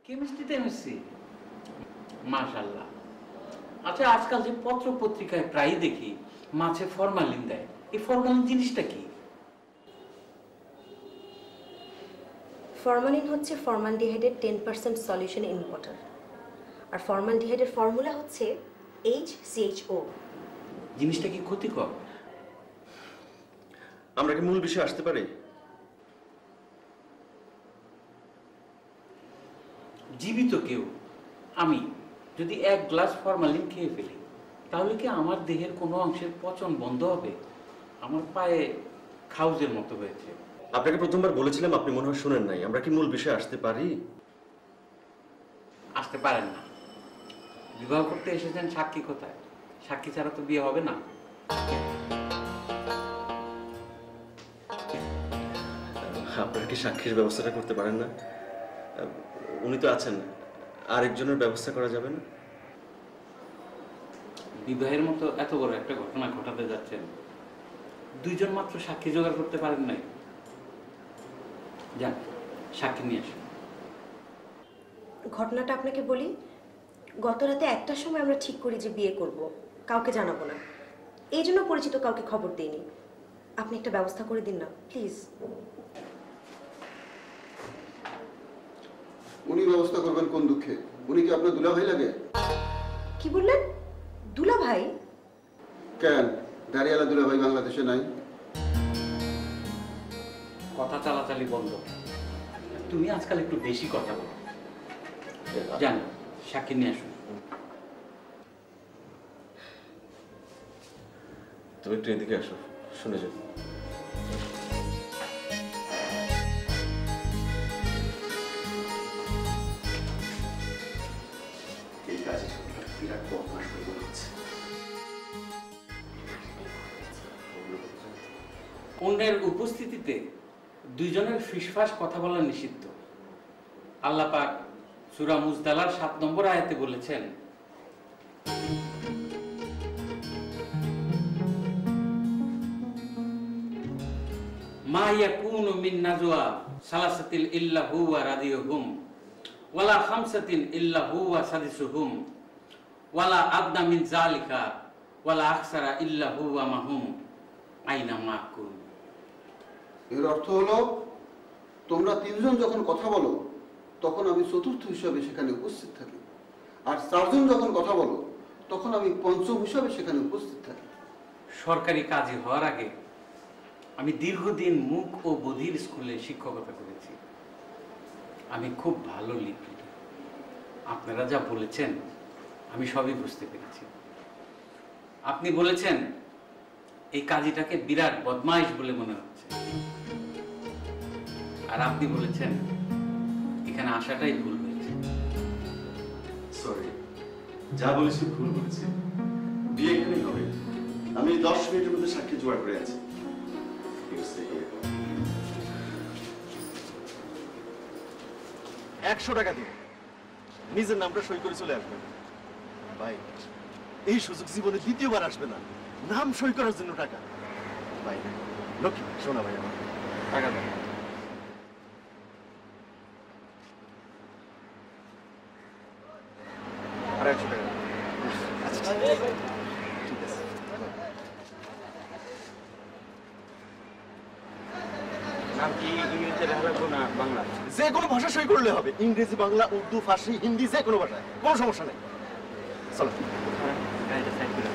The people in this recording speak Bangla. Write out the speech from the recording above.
কেমিস্ট্রিতে এমএসসি, মাশাআল্লাহ। আচ্ছা, আজকাল যে পত্র পত্রিকায় প্রায়ই দেখি মাছে ফরমালিন দেয়, এই ফরমালিন জিনিসটা কি? ফরমালিন হচ্ছে ফর্মালডিহাইডের 10% সলিউশন ইন ওয়াটার, আর ফর্মালডিহাইডের ফর্মুলা হচ্ছে HCHO। জিনিসটা কি ক্ষতিকর? আমরা কি মূল বিষয়ে আসতে পারি? জীবিত কেউ, আমি যদি 1 গ্লাস ফরমালিন খেয়ে ফেলি, তাহলে কি আমার দেহের কোনো অংশের পচন বন্ধ হবে? আমার পায়ে খাউজের মতো হয়েছে। আপনাকে প্রথমবার বলেছিলাম, আপনি মনে হয় শুনেন নাই। আমরা কি মূল বিষয়ে আসতে পারি? আসতে পারেন না। বিবাহ করতে এসেছেন, সাক্ষী কোথায়? সাক্ষী ছাড়া তো বিয়ে হবে না। আপনারা কি সাক্ষীর ব্যবস্থাটা করতে পারেন না? উনি তো আছেন, আরেকজনের ব্যবস্থা করা যাবে না? বিবাহের মতো এত বড় একটা ঘটনা ঘটাতে যাচ্ছেন, 2 জন মাত্র সাক্ষী জোগাড় করতে পারেন নাই? যান, সাক্ষী নিয়ে আসুন। ঘটনাটা আপনাকে বলি। গত রাতে 1টার সময় আমরা ঠিক করি যে বিয়ে করব, কাউকে জানাবো না। এই জন্য পরিচিত কাউকে খবর দিইনি। আপনি একটা ব্যবস্থা করে দিন না প্লিজ। উনি ব্যবস্থা করবেন কোন দুঃখে? উনি কি আপনার দুলা ভাই লাগে? কি বললেন? দুলা ভাই? কেন দাঁড়িয়ালা দুলা ভাই বাংলাদেশে নাই? কথা চালাচালি বন্ধ। তুমি আজকাল একটু বেশি কথা বলো। যান, সাক্ষী নিয়ে আসুন। তুমি একটু এদিকে আসো, শুনে যাও। অন্যের উপস্থিতিতে 2 জনের ফিসফাস কথা বলা নিষিদ্ধ। আল্লাহ পাক সূরা মুজদালার 7 নম্বর আয়াতে বলেছেন, মা ইয়াকুনু মিন নাজওয়া সালাসাতিল ইল্লা হুয়া রাদিয়ুহুম ওয়ালা খামসাতিন ইল্লা হুয়া সাদিসুহুম ওয়ালা আদনা মিন যালিকা ওয়ালা আকসারা ইল্লা হুয়া মাহুম আইনা মা কুন। এর অর্থ হলো, তোমরা 3 জন যখন কথা বলো তখন আমি চতুর্থ হিসাবে সেখানে উপস্থিত থাকি, আর 4 জন যখন কথা বলো তখন আমি পঞ্চম হিসাবে সেখানে উপস্থিত থাকি। সরকারি কাজী হওয়ার আগে আমি দীর্ঘদিন মুখ ও বধির স্কুলে শিক্ষকতা করেছি। আমি খুব ভালো লিখি। আপনারা যা বলেছেন আমি সবই বুঝতে পেরেছি। আপনি বলেছেন এই কাজীটাকে বিরাট বদমাইশ বলে মনে হচ্ছে, আর আপনি বলেছেন এখানে আসাটাই ভুল হয়েছে। সরি, যা বলেছি ভুল বলেছি। বিয়ে এখানেই হবে। আমি 10 মিনিটের মধ্যে সাক্ষী জোগাড় করে আছি। 100 টাকা দিন, নিজের নামটা সই করে চলে আসবেন। ভাই, এই সুযোগ জীবনে দ্বিতীয়বার আসবে না। নাম সই করার জন্য টাকা। ভাই লক্ষ্মী, শোনা ভাই, আমার টাকা দেন। আর 100 টাকা। আচ্ছা ঠিক আছে। নাম কি ইংরেজিতে রাখবো না বাংলা? যে কোনো ভাষা সই করলে হবে। ইংরেজি, বাংলা, উর্দু, ফার্সি, হিন্দি, যে কোনো ভাষায়, কোনো সমস্যা নেই। চলো।